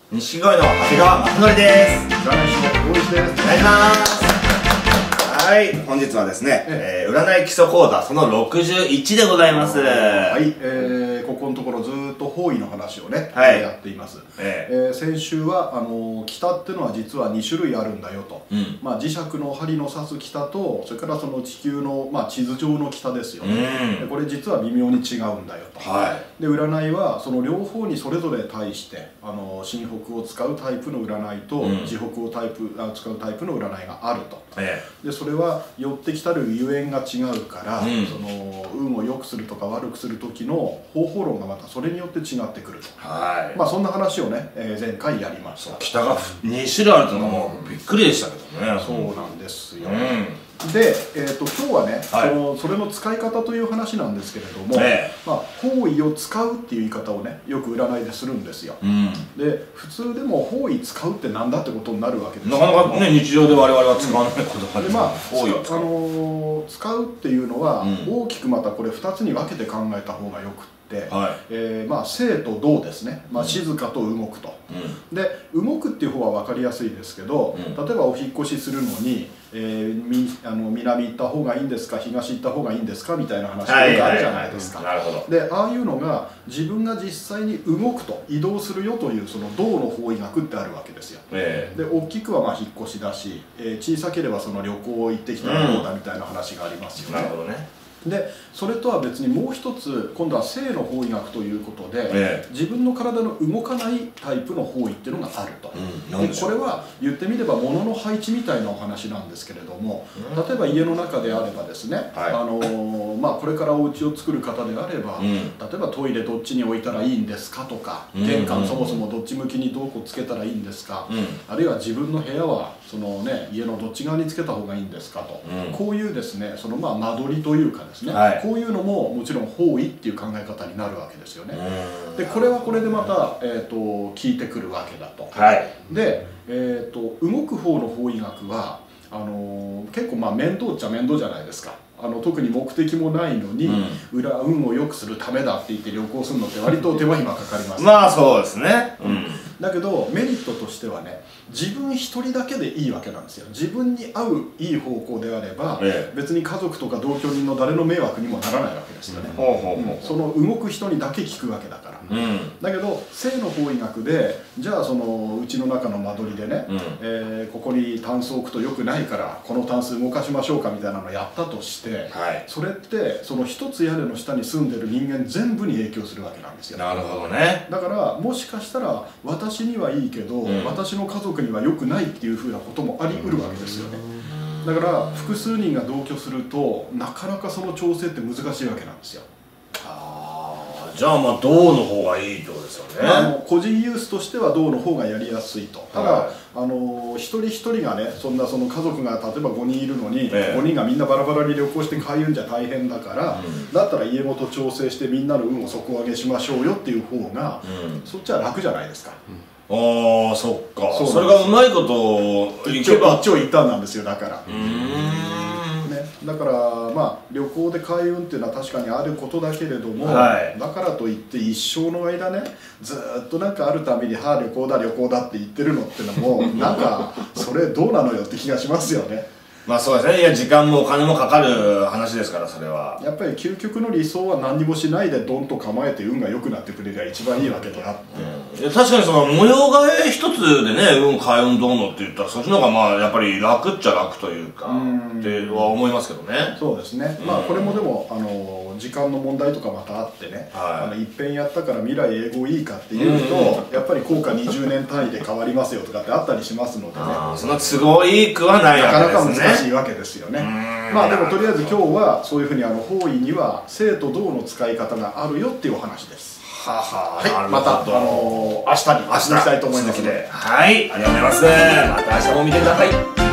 錦鯉の長谷川正則です。 占い師の大石です。 お願いします。はい、本日はですね、占い基礎講座その61でございます。 はい、ここのところずっと方位の話をね、やっています。先週は北っていうのは実は2種類あるんだよと、磁石の針の指す北と、それからその地球の、地図上の北ですよね。これ実は微妙に違うんだよと。で占いはその両方にそれぞれ対して新北を使うタイプの占いと地北を使うタイプの占いがあると。でそれは寄ってきたるゆえんが違うから、その運を良くするとか悪くする時の方法論がまたそれによって違ってくると。そんな話をね、前回やりました。 北が2種類あるというのがもうびっくりでしたけどね。 そうなんですよ。で、今日はね、それの使い方という話なんですけれども、方位を使うっていう言い方をねよく占いでするんですよ。で普通でも方位使うってなんだってことになるわけですなかなかね、日常で我々は使わない言葉です。方位を使う使うっていうのは大きくまたこれ2つに分けて考えた方がよくて、静と動ですね、静かと動くと。で動くっていう方は分かりやすいですけど、例えばお引っ越しするのに南行った方がいいんですか東行った方がいいんですかみたいな話がよくあるじゃないですか。でああいうのが自分が実際に動くと移動するよというその動の方位学ってあるわけですよ。で大きくは引っ越しだし、小さければその旅行行ってきたらどうだみたいな話がありますよね。 なるほどね。 でそれとは別にもう一つ今度は静の方位学ということで、自分の体の動かないタイプの方位っていうのがあると。でこれは言ってみれば物の配置みたいなお話なんですけれども、例えば家の中であればですね、これからお家を作る方であれば、例えばトイレどっちに置いたらいいんですかとか、玄関そもそもどっち向きにどこつけたらいいんですか、あるいは自分の部屋はそのね家のどっち側につけた方がいいんですかと、こういうですねその間取りというかですね、こういうのももちろん方位っていう考え方になるわけですよね。でこれはこれでまた、効いてくるわけだと。で、動く方の方位学は結構面倒っちゃ面倒じゃないですか。特に目的もないのに、運を良くするためだって言って旅行するのって割と手間暇かかります。 そうですね。 だけどメリットとしてはね、自分一人だけでいいわけなんですよ。自分に合ういい方向であれば、別に家族とか同居人の誰の迷惑にもならないわけですよね。その動く人にだけ聞くわけだから。だけど静の方位学でじゃあそのうちの中の間取りでね、ここにタンスを置くと良くないからこのタンス動かしましょうかみたいなのをやったとして、それってその一つ屋根の下に住んでる人間全部に影響するわけなんですよ。 なるほどね。 だからもしかしたら私にはいいけど、私の家族には良くないっていうふうなこともあり得るわけですよね。だから複数人が同居するとなかなかその調整って難しいわけなんですよ。 じゃあ銅の方がいいってことですよね。 個人ユースとしては銅の方がやりやすいと。ただ一人一人がねその家族が例えば5人いるのに、5人がみんなバラバラに旅行して開運じゃ大変だから、だったら家ごと調整してみんなの運を底上げしましょうよっていう方が、そっちは楽じゃないですか。 そっか。それがうまいこと一長一短なんですよ。だからだから旅行で開運っていうのは確かにあることだけれども、だからといって一生の間ねずっとあるたびに「旅行だ旅行だ」って言ってるのってのもそれどうなのよって気がしますよね。 そうですね。いや時間もお金もかかる話ですから、それはやっぱり究極の理想は何にもしないでドンと構えて運が良くなってくれりゃ一番いいわけであって、 確かにその模様替え一つでね開運どうのって言ったらそっちの方がやっぱり楽っちゃ楽というかっては思いますけどね。 そうですね。これもでも時間の問題とかまたあってね、いっぺんやったから未来永劫いいかっていうとやっぱり効果20年単位で変わりますよとかってあったりしますのでね、 そんな都合いいくはないわけですね。 なかなか難しいわけですよね。でもとりあえず今日はそういうふうに方位には静と動の使い方があるよっていうお話です。また明日にしたいと思いますので、 ありがとうございます。また明日も見てください。